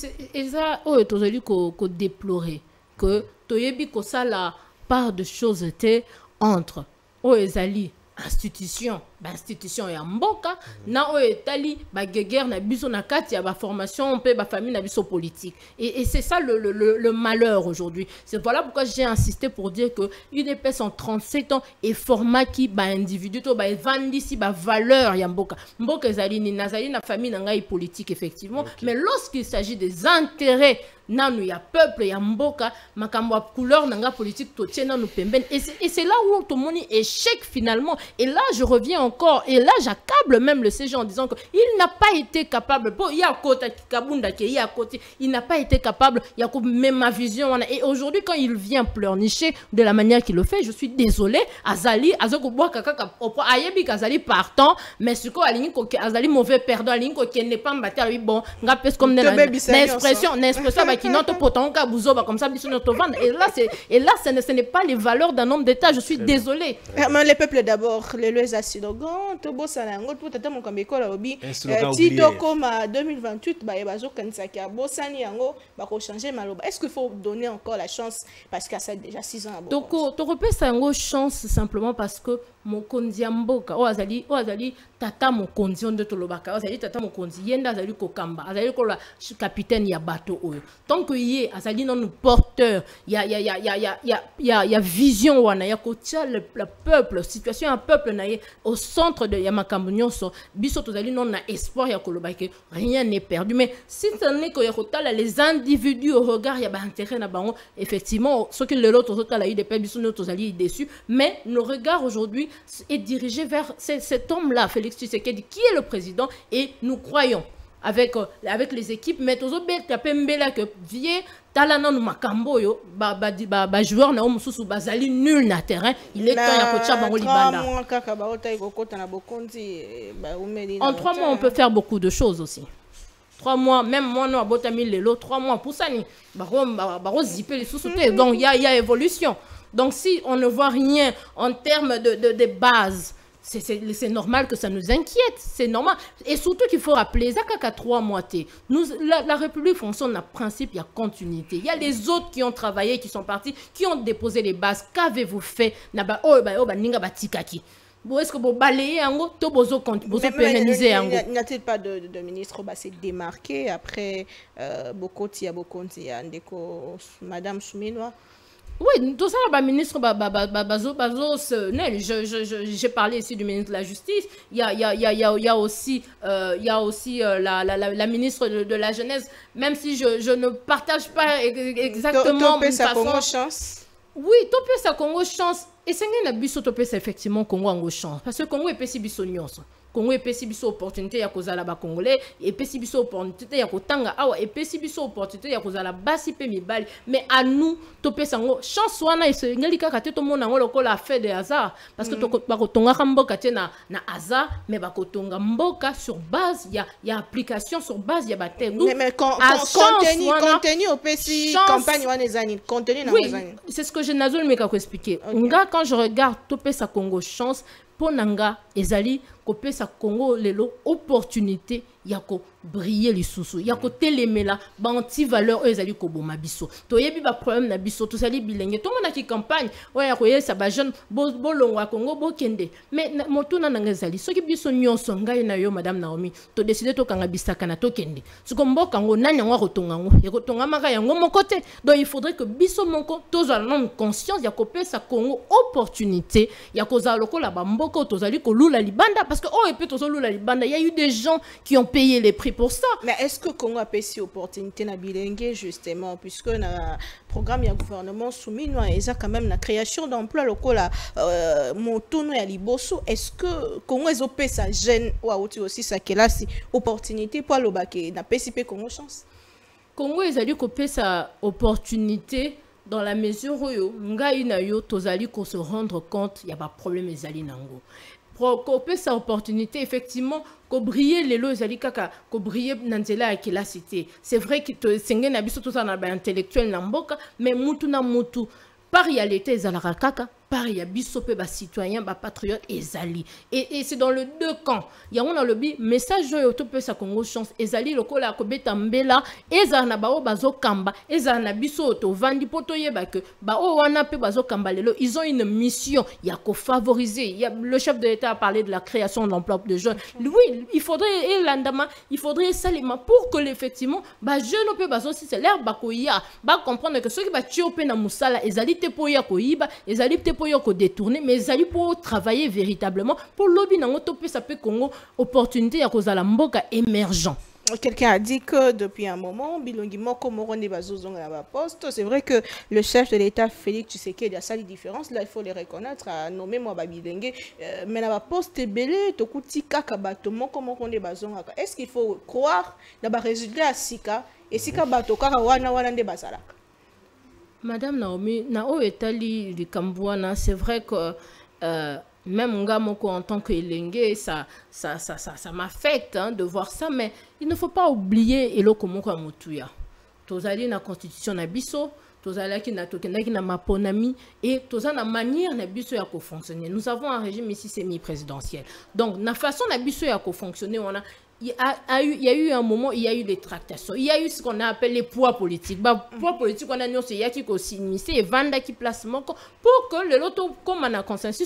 ça, oh, tu as dit qu'on déplorait que tu as dit que ça la part de choses était entre oh, les institution ba institution ya mboka na o etali ba guerre na biso na kati ya ba formation pe ba famille na biso politique et, et c'est ça le, le, le, le malheur aujourd'hui. C'est voilà pourquoi j'ai insisté pour dire que U D P S en trente-sept ans et format qui ba individu to ba vandi si ba valeur ya mboka mboka ezali ni nazali na famille na ngai politique effectivement, okay. Mais lorsqu'il s'agit des intérêts nanu ya peuple ya mboka makambo ya couleur nanga politique to tiena nous pemben et c'est là où tout le monde échec finalement. Et là je reviens encore et là j'accable même le C G en disant que il n'a pas été capable pour il y a côté kabunda qui y a côté il n'a pas été capable il y a même ma vision et aujourd'hui quand il vient pleurnicher de la manière qu'il le fait, je suis désolé azali azoko bois kaka opo ayebi kazali partant mais ce ko alingi ko azali mauvais perdant alingi ko qui n'est pas mbatté lui bon nga pes comme l'expression l'expression qui n'ont pourtant qu'à bouzo comme ça et là c'est et là ce n'est pas les valeurs d'un homme d'État. Je suis désolé. Mais les peuples d'abord les lois acidogan to bosana ngo to tata mon kambeko la obi tito comme deux mille vingt-huit ba bazo kanisa ki bosani yango ba ko changer maloba. Est-ce qu'il faut donner encore la chance parce que ça déjà six ans donc to repesa yango chance simplement parce que mokonzi ya mboka o azali o azali tata mokonzi on de tolobaka azali tata mokonzi yenda azali kokamba azali ko la capitaine ya bateau oyo tant que yé azali non porteur ya ya ya ya ya ya ya vision wana ya kotia le peuple situation un peuple na ye au centre de ya makambo nyonso biso tozali non na espoir ya kolobaka rien n'est perdu. Mais si ce n'est que ya kotala les individus au regard ya ba intérêt na bango effectivement ce que le lot tozotala yi des peuples biso no tozali déçus, mais nos regards aujourd'hui est dirigé vers cet homme-là, Félix Tshisekedi, qui est le président, et nous croyons avec euh, avec les équipes, mais tous les gens que vieux talana nous makambo yo ba ba ba ba joueur na omususu bazali nul na terrain, il est temps ya kocha bango libanda. En trois mois on peut faire beaucoup de choses aussi. Trois mois, même moi, nous avons mis les lots, trois mois pour ça, ni baron zipper les sous-soutés. Donc il y a il y a évolution. Donc si on ne voit rien en termes de, de, de base, c'est normal que ça nous inquiète, c'est normal. Et surtout qu'il faut rappeler, ça qu'à trois mois, nous, la, la République fonctionne à principe, il y a continuité. Il y a les autres qui ont travaillé, qui sont partis, qui ont déposé les bases. Qu'avez-vous fait? Est-ce que vous balayez en gros, tout vous pérenniser en gros? N'y a-t-il pas de, de ministre qui s'est démarqué après euh, Bokoti à Bokoti à Ndeko, Madame Souminois? Oui, tout ça, le ministre Bazo, j'ai parlé ici du ministre de la Justice. Il y a, il y a, il y a, il y a aussi, euh, il y a aussi euh, la, la, la, la ministre de, de la Jeunesse, même si je, je ne partage pas exactement une façon. Chance. Oui, topé sa Congo chance. Et c'est un biso topé effectivement Congo en chance. Parce que Congo est pessi biso nyonso. Congo est pessi biso opportunité ya kozala ba congolais et pessi biso opportunité ya kotanga awa et pessi biso opportunité ya kozala basi pe mibali. Mais à nous topé sango chance wana ese ngali kaka te to mona ngo lokola fait de hasard parce que to ba kotonga mboka te na na hasard mais ba kotonga mboka sur base ya ya application sur base ya ba te. Mais mais contenu contenu au pessi campagne wana ezani contenu na ezani. C'est ce que je n'azol me ka expliquer. Nga quand je regarde topé sa Congo chance ponanga ezali kopesa Congo lelo opportunité yako briller les sous yako telemela ba anti valeur ezali ko boma biso to yebi ba problème na biso to sali bilenge to mona ki campagne oya ko yesa ba jeune bo bolongwa Congo bo kende mais motuna nanga ezali soki biso nyonso ngai na yo madame Naomi to décider to kanga bisaka na to kende siko mboka ngo nani ngo kotonga ngo yako tonga maka yango mon côté. Donc il faudrait que biso monko to allons conscience yako pesa Congo opportunité yako za lokola ba mboko to zali ko lula libanda parce que oh et puis to lula libanda il y a eu des gens qui ont payé les prix pour ça. Mais est-ce que Congo a payé cette opportunité na bilingue justement puisque na programme ya gouvernement soumis nous a quand même la création d'emplois locaux là motono ya liboso. Est-ce que Congo est opé sa jeune ou aussi ça que là si opportunité pour le bac na P C P Congo chance? Congo est allé copier sa opportunité dans la mesure où ngai na yo tozali ko se rendre compte il y a pas problème ezali nango. Pour couper sa opportunité effectivement ko briller les lois ezali kaka ko briller nanzela ki la cité. C'est vrai que to senge na biso tout ça na ba intellectuel na mboka mais mutu na mutu par réalité ezalaka kaka par ya biso pe ba citoyen ba patriote ezali et, et c'est dans le deux camps ya on a le bi message yo to pe sa Congo chance ezali lokola ko beta mbela ezana na ba o bazo kamba ezana na biso to vandi poto yeba que ba o wana pe bazo kamba lelo ils ont une mission ya ko favoriser il y a le chef de l'État a parlé de la création d'emplois de jeunes oui il faudrait et landama il faudrait salima pour que effectivement ba jeune pe bazo si c'est l'air ba ko ya ba comprendre que ceux qui ba tiope na musala ezali te po ya ko yiba ezali te pour détourner mais ils allaient pour travailler véritablement pour lobby nango topé ça peut Congo opportunité à cause de la mboka émergent. Quelqu'un a dit que depuis un moment, Bilongi Moko Morone Bazozong à la poste. C'est vrai que le chef de l'État, Félix Tshisekedi, a ça les différences. Là, il faut les reconnaître, à nommer moi Babilengue. Mais la poste est belé, Tokuti Kakabato, Moko Morone Bazong. Est-ce qu'il faut croire dans le résultat à Sika et Sika Bato Karawana Wanande Bazalak? Madame Naomi, Nao Etali du Cambouana, c'est vrai que euh, même Ngamoko en tant que Elengue, ça, ça, ça, ça, ça m'affecte hein, de voir ça, mais il ne faut pas oublier Eloko Moko Amutuya. Tozali na constitution na biso, tozali ki na tokendaki na maponami et tozali na manière na biso ya ko fonctionner. Nous avons un régime ici semi-présidentiel. Donc, na façon na biso ya ko fonctionner, on a Il y, a, a eu, il y a eu un moment, il y a eu des tractations. Il y a eu ce qu'on appelle les poids politiques. Bah, poids politique, on a dit qu'il y a qui s'initié et vendre qui placement pour que le loto, comme on a consensus,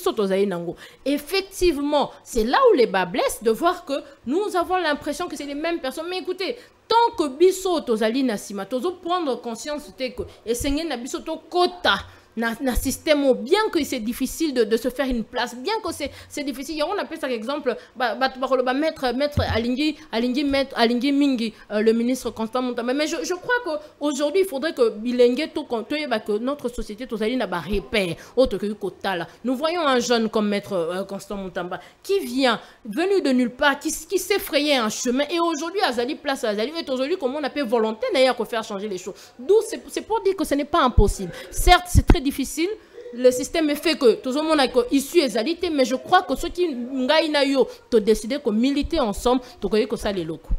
effectivement, c'est là où les bas blessent de voir que nous avons l'impression que c'est les mêmes personnes. Mais écoutez, tant que biso tozali nasima, tozo prendre conscience que et seigneur na biso to kota. Na, na système, bien que c'est difficile de, de se faire une place, bien que c'est difficile, on appelle ça exemple, bah, bah, bah, maître, maître Alingui, Alingui, maître Alingui Mingi, euh, le ministre Constant Montama. Mais je, je crois qu'aujourd'hui, il faudrait que Bilengue, tout compte, bah, que notre société, tout ça, n'a pas repère, autre que Kotala. Nous voyons un jeune comme maître euh, Constant Montamba qui vient, venu de nulle part, qui, qui s'est frayé un chemin, et aujourd'hui, Azali place Azali, et aujourd'hui, comment on appelle volonté d'ailleurs pour faire changer les choses. D'où c'est pour dire que ce n'est pas impossible. Certes, c'est très difficile, le système est fait que tout le monde a issu égalité, mais je crois que ceux qui ont décidé de militer ensemble, tu connais que ça les locaux.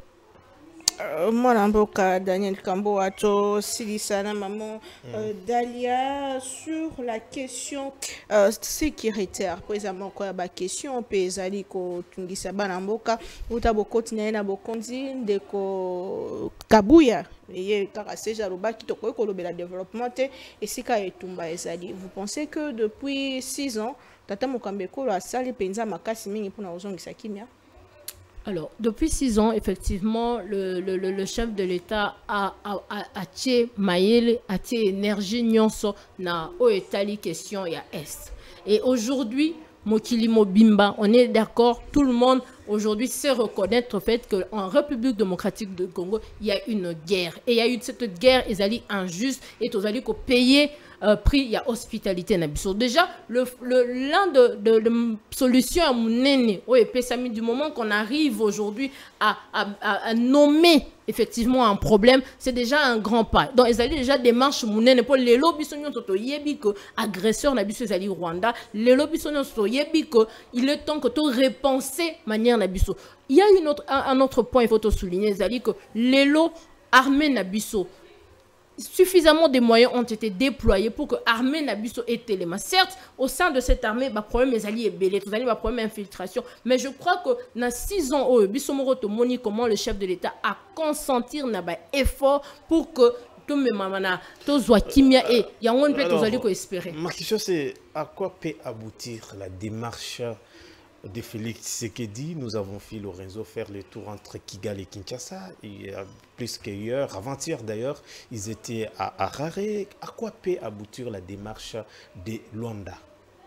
Moi, Mboka, Daniel Kambo, Ato, Silisana, maman, euh, Dalia, sur la question euh, sécuritaire, précisément, quoi, la question, Pézali, ko Tungisaba, Mboka, ou Taboko, Tinaina, Bokondi, Deko Kabuya, et Karase, Jaruba, qui te croit que le développement, et Sika et Tumba, Ezali. Vous pensez que depuis six ans, Tata Mokambeko, la salle, Penza, Makasi, Mingi, pour la raison de Sakimia? Alors, depuis six ans, effectivement, le, le, le, le chef de l'État a tiré Maïl, a tiré énergie, nyonso, na o etali question ya est. Et aujourd'hui, Mokili Mobimba, on est d'accord, tout le monde aujourd'hui sait reconnaître le fait qu'en République démocratique de Congo, il y a une guerre. Et il y a eu cette guerre, ils allaient injuste, et ils allaient payer euh, prix, il y a hospitalité. Déjà, l'un le, de, de, de solutions à mon aîné, du moment qu'on arrive aujourd'hui à, à, à, à nommer effectivement un problème, c'est déjà un grand pas. Donc, ils allaient déjà démarche mon aîné pour les lobbies sont toto yebi que agresseur na biso ezali Rwanda, les lobbies sont toto yebi que il est temps que tu repenser manière na biso. Il y a une autre, un, un autre point il faut te souligner, c'est que les lots armés na biso suffisamment de moyens ont été déployés pour que l'armée Nabiso ait élément. Certes, au sein de cette armée, le problème est allié belé, tout le problème infiltration. Mais je crois que dans six ans, oh, Bissomoro Tomoni, comment le chef de l'État a consenti un effort pour que tout le monde tout soit kimia et il y a un peu de espérer. Ma question c'est à quoi peut aboutir la démarche de Félix Tshisekedi? Nous avons fait Lorenzo faire le tour entre Kigali et Kinshasa. Il y a plus qu'ailleurs, avant-hier d'ailleurs, ils étaient à Harare. À quoi peut aboutir la démarche de Luanda?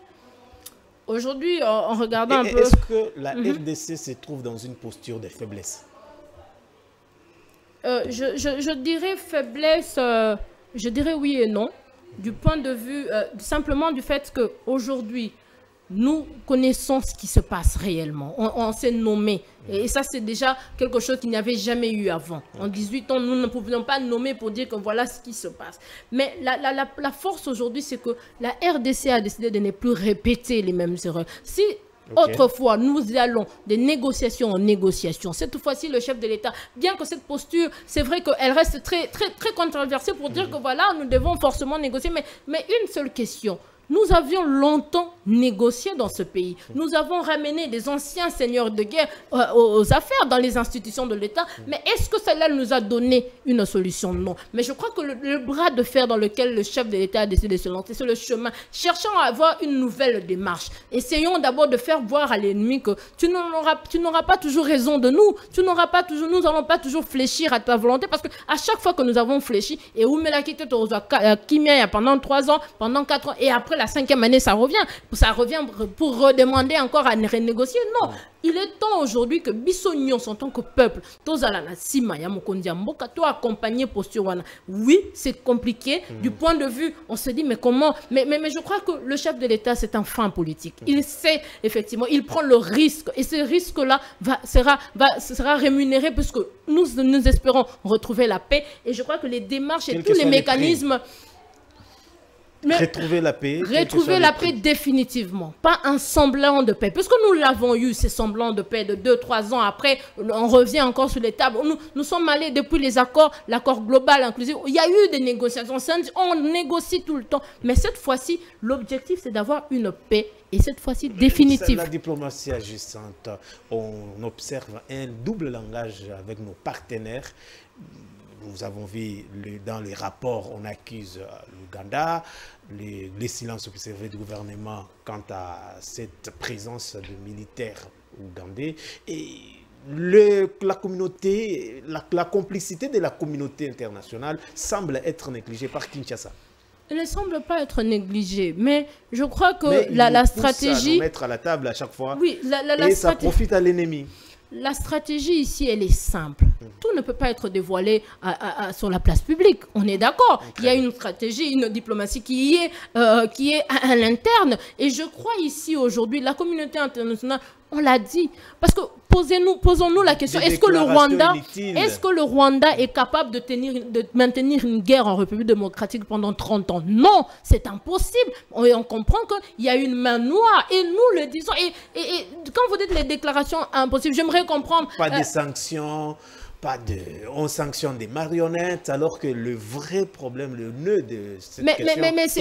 Aujourd'hui, en regardant un peu... Est-ce que la mm-hmm. R D C se trouve dans une posture de faiblesse? euh, je, je, je dirais faiblesse, euh, je dirais oui et non. Du point de vue, euh, simplement du fait qu'aujourd'hui, nous connaissons ce qui se passe réellement. On, on s'est nommé. Et ça, c'est déjà quelque chose qu'il n'y avait jamais eu avant. En dix-huit ans, nous ne pouvions pas nommer pour dire que voilà ce qui se passe. Mais la, la, la, la force aujourd'hui, c'est que la R D C a décidé de ne plus répéter les mêmes erreurs. Si okay. autrefois, nous allons de négociation en négociation, cette fois-ci, le chef de l'État, bien que cette posture, c'est vrai qu'elle reste très, très, très controversée pour dire mmh. que voilà, nous devons forcément négocier. Mais, mais une seule question. Nous avions longtemps négocié dans ce pays. Nous avons ramené des anciens seigneurs de guerre euh, aux, aux affaires dans les institutions de l'État. Mais est-ce que cela nous a donné une solution? Non. Mais je crois que le, le bras de fer dans lequel le chef de l'État a décidé de se lancer, c'est le chemin. Cherchons à avoir une nouvelle démarche. Essayons d'abord de faire voir à l'ennemi que tu n'auras, tu n'auras pas toujours raison de nous. Tu n'auras pas toujours, nous n'allons pas toujours fléchir à ta volonté parce qu'à chaque fois que nous avons fléchi, et où me l'a quitté Kimia pendant trois ans, pendant quatre ans, et après la cinquième année, ça revient. Ça revient pour redemander encore à renégocier. Non. Il est temps aujourd'hui que Bissognon, en tant que peuple, accompagner posture. Oui, c'est compliqué. Mmh. Du point de vue, on se dit, mais comment mais, mais, mais je crois que le chef de l'État, c'est un fin politique. Mmh. Il sait, effectivement, il prend le risque. Et ce risque-là va, sera, va, sera rémunéré puisque nous, nous espérons retrouver la paix. Et je crois que les démarches Quelle et tous les mécanismes... Mais retrouver la paix. Retrouver la paix définitivement. Pas un semblant de paix. Puisque nous l'avons eu, ces semblants de paix de deux, trois ans après, on revient encore sur les tables. Nous, nous sommes allés depuis les accords, l'accord global inclusif. Il y a eu des négociations. On négocie tout le temps. Mais cette fois-ci, l'objectif, c'est d'avoir une paix. Et cette fois-ci, définitive. La diplomatie agissante, on observe un double langage avec nos partenaires. Nous avons vu le, dans les rapports, on accuse l'Ouganda, les, les silences observés du gouvernement quant à cette présence de militaires ougandais et le, la communauté, la, la complicité de la communauté internationale semble être négligée par Kinshasa. Elle ne semble pas être négligée, mais je crois que mais la, la stratégie... À nous mettre à la table à chaque fois oui, la, la, la et ça profite à l'ennemi. La stratégie ici, elle est simple. Tout ne peut pas être dévoilé à, à, à, sur la place publique. On est d'accord. Okay. Il y a une stratégie, une diplomatie qui est, euh, qui est à, à l'interne. Et je crois ici aujourd'hui, la communauté internationale, on l'a dit. Parce que posez-nous, posons-nous la question, est-ce que le Rwanda, est-ce que le Rwanda est capable de, tenir, de maintenir une guerre en République démocratique pendant trente ans? Non, c'est impossible. On, on comprend qu'il y a une main noire et nous le disons. Et, et, et quand vous dites les déclarations impossibles, j'aimerais comprendre... Pas euh, de sanctions, pas de... on sanctionne des marionnettes, alors que le vrai problème, le nœud de cette mais, question, mais, mais, mais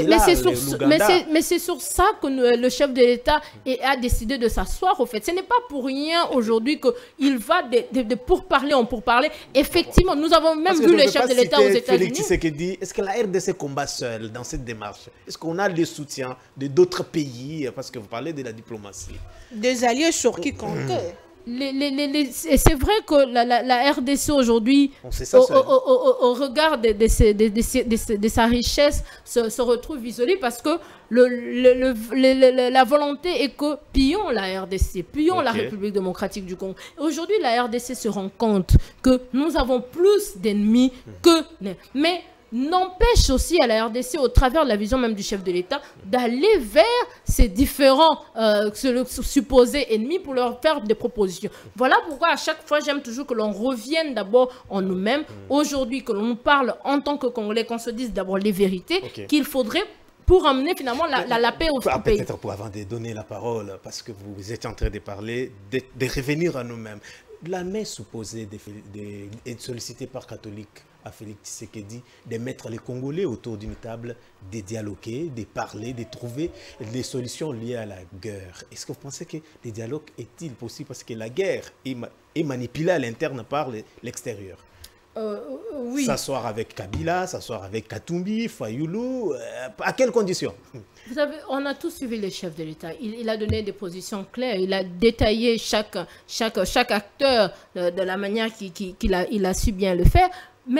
c'est sur, sur ça que nous, le chef de l'État a décidé de s'asseoir, au fait. Ce n'est pas pour rien aujourd'hui qu'il va de, de, de pourparler en pourparler. Effectivement, nous avons même vu le chef de l'État aux États-Unis. Est-ce que la R D C combat seule dans cette démarche? Est-ce qu'on a le soutien de d'autres pays? Parce que vous parlez de la diplomatie. Des alliés sur qui compter. Les, les, les, les, c'est vrai que la, la, la R D C aujourd'hui, au, au, au, au regard de, de, de, de, de, de, de sa richesse, se, se retrouve isolée parce que le, le, le, le, la volonté est que pillons la R D C, pillons okay. la République démocratique du Congo. Aujourd'hui, la R D C se rend compte que nous avons plus d'ennemis que... Mais n'empêche aussi à la R D C, au travers de la vision même du chef de l'État, d'aller vers ces différents euh, supposés ennemis pour leur faire des propositions. Voilà pourquoi à chaque fois, j'aime toujours que l'on revienne d'abord en nous-mêmes. Aujourd'hui, que l'on nous parle en tant que Congolais, qu'on se dise d'abord les vérités, okay. qu'il faudrait pour amener finalement la, la, la paix au ah, pays. Peut-être pour avant de donner la parole, parce que vous êtes en train de parler, de, de revenir à nous-mêmes. La main supposée de, de, de sollicitée par catholique à Félix Tshisekedi de mettre les Congolais autour d'une table, de dialoguer, de parler, de trouver des solutions liées à la guerre. Est-ce que vous pensez que le dialogue est-il possible parce que la guerre est, ma est manipulée à l'interne par l'extérieur? Euh, oui. S'asseoir avec Kabila, s'asseoir avec Katumbi, Fayoulou, euh, à quelles conditions? Vous savez, on a tous suivi le chef de l'État. Il, il a donné des positions claires. Il a détaillé chaque, chaque, chaque acteur de, de la manière qu'il qu'il a, il a su bien le faire. Mais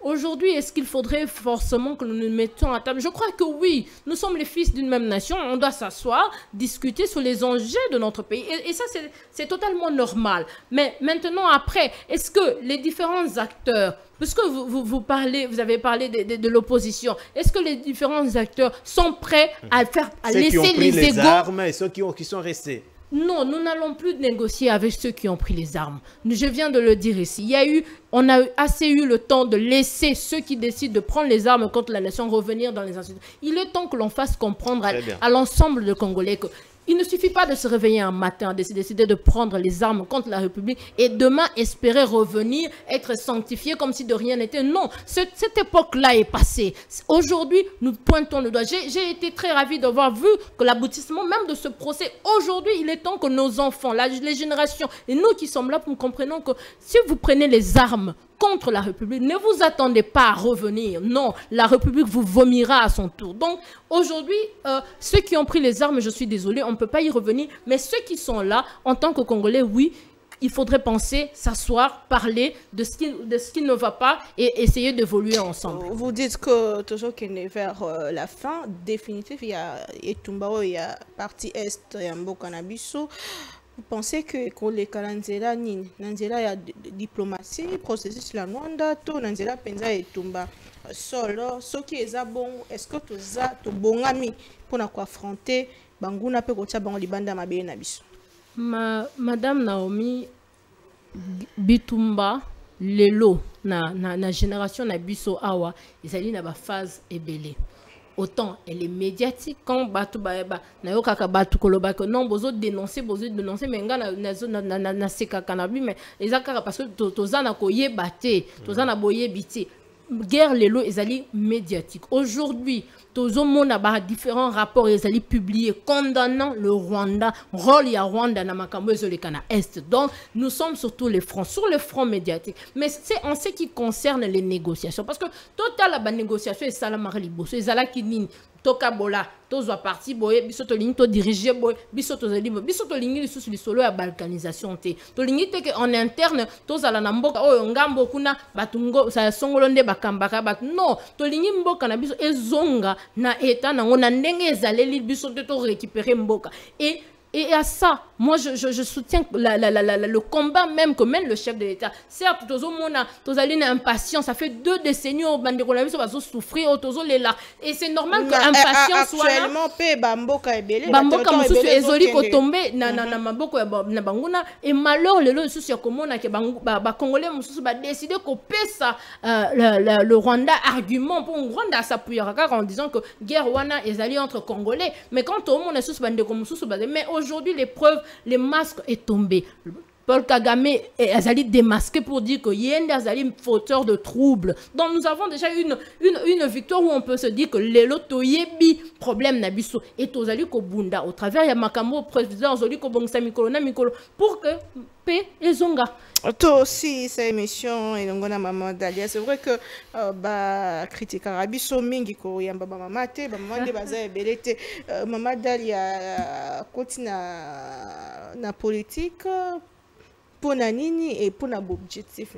aujourd'hui, est-ce qu'il faudrait forcément que nous nous mettions à table? Je crois que oui, nous sommes les fils d'une même nation, on doit s'asseoir, discuter sur les enjeux de notre pays. Et, et ça, c'est totalement normal. Mais maintenant, après, est-ce que les différents acteurs, puisque vous, vous, vous, parlez, vous avez parlé de, de, de l'opposition, est-ce que les différents acteurs sont prêts à, faire, à ceux laisser qui ont pris les, les égos armes et ceux qui, ont, qui sont restés? Non, nous n'allons plus négocier avec ceux qui ont pris les armes. Je viens de le dire ici. Il y a eu, on a assez eu le temps de laisser ceux qui décident de prendre les armes contre la nation revenir dans les institutions. Il est temps que l'on fasse comprendre à, à l'ensemble des Congolais que il ne suffit pas de se réveiller un matin, de décider de prendre les armes contre la République et demain espérer revenir, être sanctifié comme si de rien n'était. Non, cette, cette époque-là est passée. Aujourd'hui, nous pointons le doigt. J'ai été très ravi d'avoir vu que l'aboutissement même de ce procès, aujourd'hui, il est temps que nos enfants, la, les générations, et nous qui sommes là, nous comprenons que si vous prenez les armes contre la République, ne vous attendez pas à revenir. Non, la République vous vomira à son tour. Donc, aujourd'hui, euh, ceux qui ont pris les armes, je suis désolée, on ne peut pas y revenir. Mais ceux qui sont là, en tant que Congolais, oui, il faudrait penser, s'asseoir, parler de ce, qui, de ce qui ne va pas et essayer d'évoluer ensemble. Vous dites que toujours qu'on est vers euh, la fin définitive, il y a Etumbao, il y a partie Est, il y a Mbokanabiso. Vous pensez que les Kalanzela Nini, Nanzela y a diplomatie, processus la Rwanda, tout Nanzela Penza et Tumba solo, ce qui est bon, est-ce que tout ça, tout bon ami pour nous affronter, Banguna peut kocha bango libanda mabé na biso. Ma Madame Naomi Bitumba lelo na na na génération na biso awa, ezali na ba phase ebele. Autant elle est médiatique quand batu ba ba na yo kaka batu koloba que non bozo dénoncer bozo dénoncer mais nga na na na na na seka kanabi mais ezaka parce que tozana ko yebate tozana boye biti guerre lelo ezali médiatique. Aujourd'hui tozo mona ba différents rapports ezali publiés condamnant le Rwanda, rôle ya Rwanda na makambo ezoleka na Est. Donc nous sommes sur tous les fronts, sur le front médiatique. Mais c'est en ce qui concerne les négociations parce que total la négociation est salamari liboso ezala kinini toka bola tozwa parti boye biso to lingi to diriger boye biso to zali biso to lingi lisusu lisolo ya balkanisation te to lingi te que en interne tozala na mboka oyo ngambo kuna batungo sa songolo nde bakambaka bat non to lingi mboka na biso ezonga na eta nango na ndenge ezaleli biso te to récupérer mboka et Et à ça, moi, je, je, je soutiens la, la, la, la, le combat même que mène le chef de l'État. Certes, tous les gens impatience. Ça fait deux décennies où les gens vont souffrir, les là. Et c'est normal que l'impatience soit là. Actuellement, Bamboka est belé. Bamboka est ezoli ko tomber na na na maboko ya na banguna et malheur le lo susu ya komona ke ba congolais mususu ba décider ko pesa le Rwanda argument pour Rwanda s'appuyer en disant que guerre wana ezali entre congolais mais quand tout le monde susu bande ko mususu ba mais aujourd'hui, les preuves, les masques est tombé. Paul Kagame est démasqué pour dire que Yende est fauteur de troubles. Donc nous avons déjà une, une, une victoire où on peut se dire que les lotoyebi problème nabiso et tozali ko bunda au travers ya makambo président zoli ko bongsa mikolo na mikolo pour que paix et zonga. Toi aussi, cette émission, et donc on a maman Dalia. C'est vrai que euh, bah critique arabiso mingi ko yamba ba mama te, ba mama de baza belete. Maman Dalia continue na na politique pour nanini et pour notre objectif.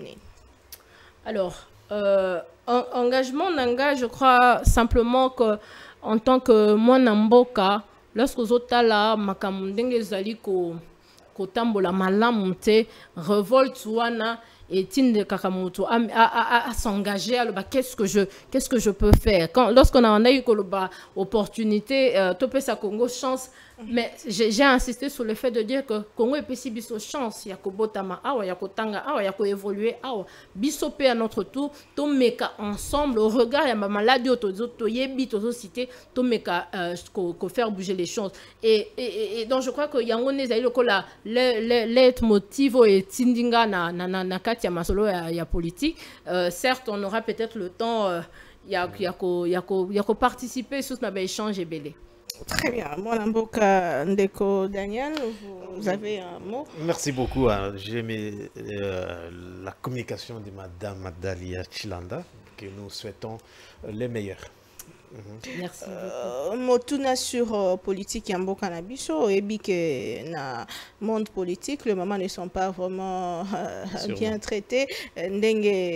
Alors, euh, en, engagement nanga, je crois simplement que en tant que moi namboka, lorsque zotala makamundenge zali ko kotambola malamu te révolte wana et Tinde Kakamoto à, à, à, à s'engager à qu'est-ce que je qu'est-ce que je peux faire quand lorsqu'on a eu l'opportunité euh, topé sa Congo chance mais j'ai insisté sur le fait de dire que Congo est possible biso chance ya ko botama awa ya ko tanga awa ya ko évoluer awa biso pe à notre tour to meka ensemble au regard ya maladie autozo to yebi to cité to meka ko ko faire bouger les choses et et, et donc je crois que yango nezali lokola le let motive et tindinga na na na, na kati ya masolo ya, ya politique euh, certes on aura peut-être le temps euh, ya ya ko ya ko ya ko participer sur na échange et belé. Très bien. Moi, Namboka Ndeko Daniel, vous avez un mot. Merci beaucoup. Hein. J'ai aimé euh, la communication de Madame Dalia Chilanda, que nous souhaitons les meilleurs. Mm-hmm. Merci beaucoup. Motuna sur euh, politique Yamboka Nabiso, et bien que dans le monde politique, les moments ne sont pas vraiment euh, bien traités. Ndenge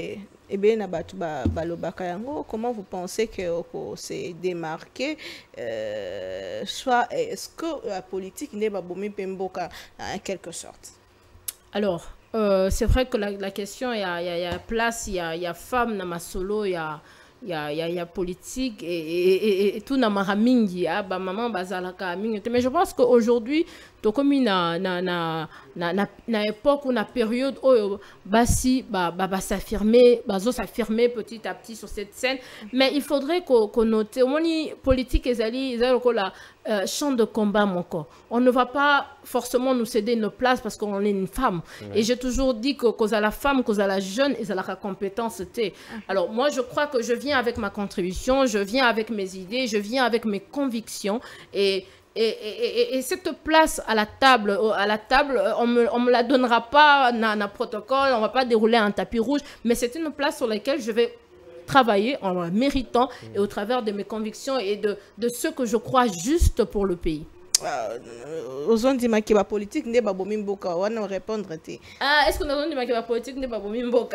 et bien na batu ba balobaka yango. Comment vous pensez que c'est démarqué euh, soit est-ce que la politique n'est pas bomi pemboka en quelque sorte? Alors euh, c'est vrai que la, la question il y a, y, y a place, il y a, y a femme na masolo, il y a il y a, y, a, y a politique et, et, et, et tout na maramingi ah ba maman bazalaka mingi. Mais je pense qu'aujourd'hui to comme na na na na na, na époque ou na période où basi ba ba, ba s'affirmer bazo s'affirmer petit à petit sur cette scène, mais il faudrait qu'on qu'on note moni politique ezali ezali ko la euh, champ de combat mon corps. On ne va pas forcément nous céder une place parce qu'on est une femme. Ouais. Et j'ai toujours dit que cause à la femme, cause à la jeune, et à la compétence. Alors moi je crois que je viens avec ma contribution, je viens avec mes idées, je viens avec mes convictions et Et, et, et cette place à la table, à la table on ne me, on me la donnera pas dans un protocole, on ne va pas dérouler un tapis rouge, mais c'est une place sur laquelle je vais travailler en la méritant mmh. et au travers de mes convictions et de, de ce que je crois juste pour le pays. Aux on dit que la politique n'est pas bomi mboka, on va répondre. Ah, est-ce que nous avons dit que la politique n'est pas bomi mboka?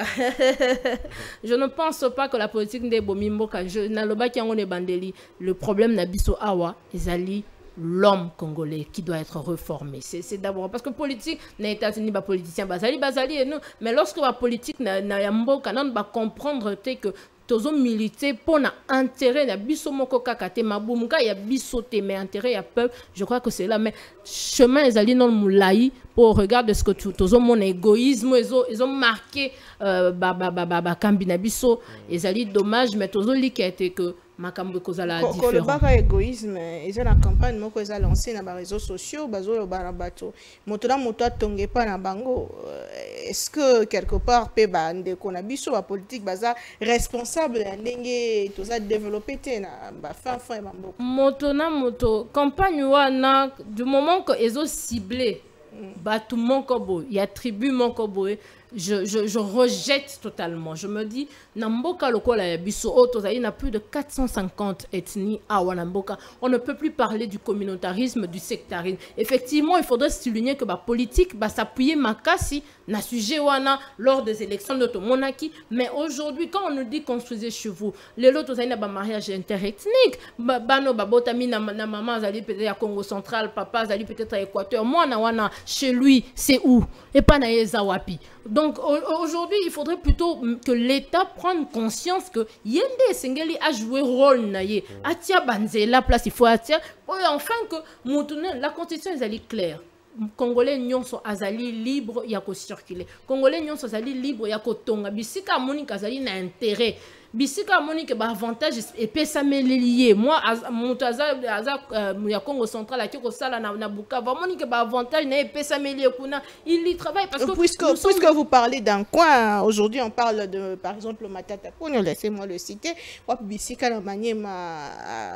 Je ne pense pas que la politique n'est pas bomi mboka. Je n'ai pas qui on est bandeli. Le problème n'a biso awa, ezali l'homme congolais qui doit être reformé. C'est d'abord parce que politique, les États-Unis, les politiciens, bazali, bazali, et nous. Mais lorsque la politique n'a pas va comprendre que tous militer pour l'intérêt de biso moko kakate mabumuka ya biso te mais intérêt ya peuple, je crois que c'est là. Mais chemin ezali non moulaï pour regarder ce que tous mon égoïsme ils ont marqué euh, ba ba ba ba ba kambina biso ezali dommage mais tous li qui a été que makambo kozala différent. Le baka égoïsme, ils ont la campagne moko ils ont lancé dans les réseaux sociaux, bazo le barabato. Moto na moto tongue pas na bango. Est-ce que quelque part pe ba ndeko na biso ba politique baza responsable ndenge tout ça développer te na ba fin fin mambo. Moto na moto campagne wana du moment que ils ont ciblé batu moko boy, il y a tribu moko boy. Je, je, je rejette totalement. Je me dis, Namboka lokola ya biso il y a plus de quatre cent cinquante ethnies à Wanamboka. On ne peut plus parler du communautarisme, du sectarisme. Effectivement, il faudrait souligner que la politique va s'appuyer makasi na sujet wana lors des élections de monarchie. Mais aujourd'hui, quand on nous dit construisez chez vous, les lots il y a un mariage interethnique. Bano babotami na maman zali peut-être à Congo central, papa zali peut-être à Équateur. Moi na wana chez lui, c'est où? Et pas na Yezawapi. Donc aujourd'hui, il faudrait plutôt que l'État prenne conscience que Yende Sengeli a joué rôle naye. Atia banze la place, il faut atia. Enfin que la constitution est claire. Congolais nyonso azali libre ya ko circuler. Congolais nyonso azali libre ya ko tonga. Bisika moni kazali na intérêt. Bisika moni ke ba avantage et pesa lié. Moi monto aza aza ya Congo central a ko sala na na Bukavu. Moni ke ba avantage na pesa lié kuna. Il y travaille parce que puisque puisque sommes... vous parlez d'un coin aujourd'hui on parle de par exemple le Matata Ponyo, laissez-moi le citer. Wap bisika na maniema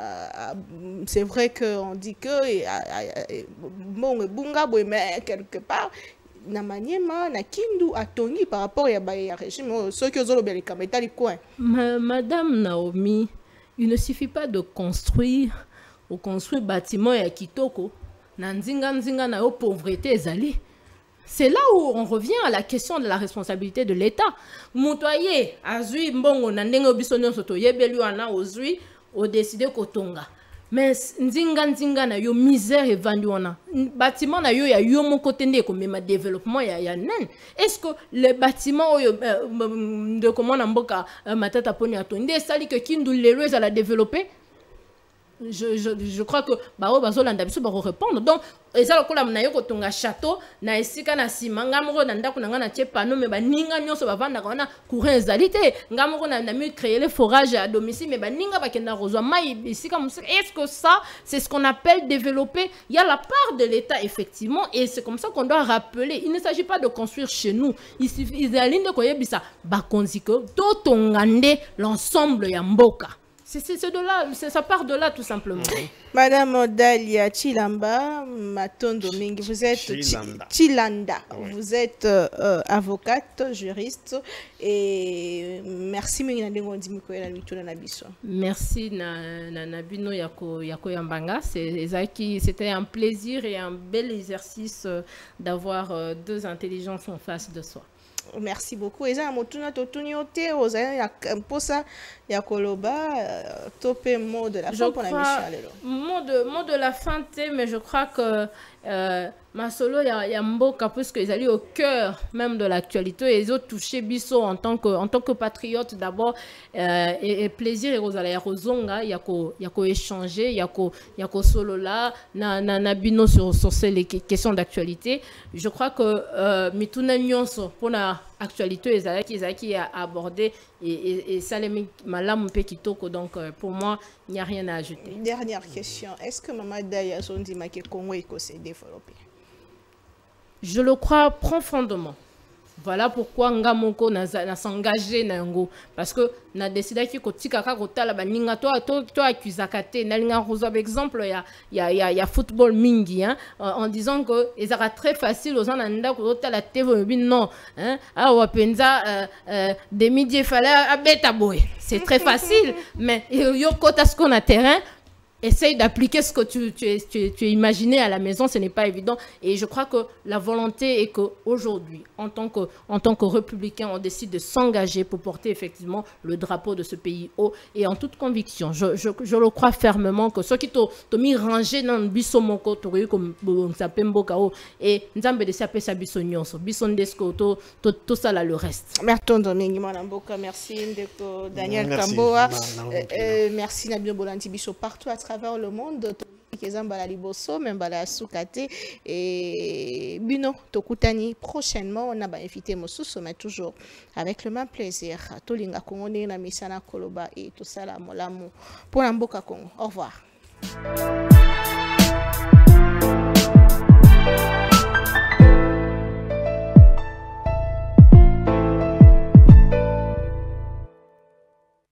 c'est vrai que on dit que bon bunga mais quelque part na maniema na kindu atongi par rapport à ya régime ceux qui ont bien les coin. Madame Naomi, il ne suffit pas de construire ou construire bâtiment ya kitoko na nzinga nzinga na yo pauvreté ezali. C'est là où on revient à la question de la responsabilité de l'État. Mutoye azui mbongo na ndenge bisono soto yebelu ana ozui o décider kotonga. Mais nzinga nzinga na yo misère et vanduana bâtiment na yo ya yo mon côté ndé comme ma développement ya ya nen. Est-ce que les bâtiments de comment na mboka Matata Ponyo atonde sali que kindu leroy à la développer? Je, je, je crois que bao bazolanda biso ba répondre. Donc ezala kola na yo kotonga château na esika na sima ngamoko na ndako na ngana tie panneau mais ba ninga nyonso ba vanda kana courant ezalité ngamoko na na mi créer les forages à domicile mais ba ninga ba kenda rozwa mai esika musika. Est-ce que ça c'est ce qu'on appelle développer? Il y a la part de l'État effectivement et c'est comme ça qu'on doit rappeler. Il ne s'agit pas de construire chez nous. Il suffit izalinde koyebisa ba konziko to tongande l'ensemble ya mboka. C'est de là, ça part de là tout simplement. Madame Dalia Chilamba Matondo Mingi, vous êtes Chilanda, Chilanda. Ouais. Vous êtes euh, avocate, juriste et merci merci na na nabino yako yako yambanga. C'était un plaisir et un bel exercice d'avoir deux intelligences en face de soi. Merci beaucoup. Et ça, motuna totuni ote, ozali ya mposa ya koloba, topé mot de la fin pour la mission. Mot de mot de la fin, mais je crois que euh, Masolo ya ya mboka puisque ils allaient au cœur même de l'actualité et ils ont touché biso en tant que en tant que patriote d'abord euh, et, et plaisir et rozala ya rozonga ya ko ya ko échanger ya ko ya ko solo là na na na bino sur sur ces questions d'actualité. Je crois que euh, mituna nyonso pour la actualité ezalaki ezalaki a abordé et et, et ça les malamu pe kitoko donc euh, pour moi il n'y a rien à ajouter. Dernière question, est-ce que Maman Daya Sondima que Congo s'est développé? Je le crois profondément. Voilà pourquoi Ngamoko n'a s'engagé na yango parce que na décidé ki kotika ka kotala baninga to to to accusakate na linga par exemple il y a il y a il y a football mingi hein en disant que ils sera très facile aux gens anda kotala T V non hein ah wapenza des midi fallait abeta boy c'est très facile mais yo kota ce qu'on a terrain. Essaye d'appliquer ce que tu, tu, tu, tu imaginé à la maison, ce n'est pas évident. Et je crois que la volonté est qu'aujourd'hui, en tant que, en tant que républicain, on décide de s'engager pour porter effectivement le drapeau de ce pays haut. Et en toute conviction, je, je, je le crois fermement que ceux qui t'ont mis rangé dans le bisomoko, comme Mpembokao, et Nzambe de Siapé Sabiso Nyonso, Bisondesko, tout ça là, le reste. Merci Domingue Manamboka, merci Ndeko Daniel Kamboa, merci Nabio Bolanti Biso partout à travers le monde. Kezambala liboso membala sukate et bino tokutani prochainement on a ba invité mosusu mais toujours avec le même plaisir tolinga kongone na misana koloba et tout ça la molamu pour mboka Congo. Au revoir.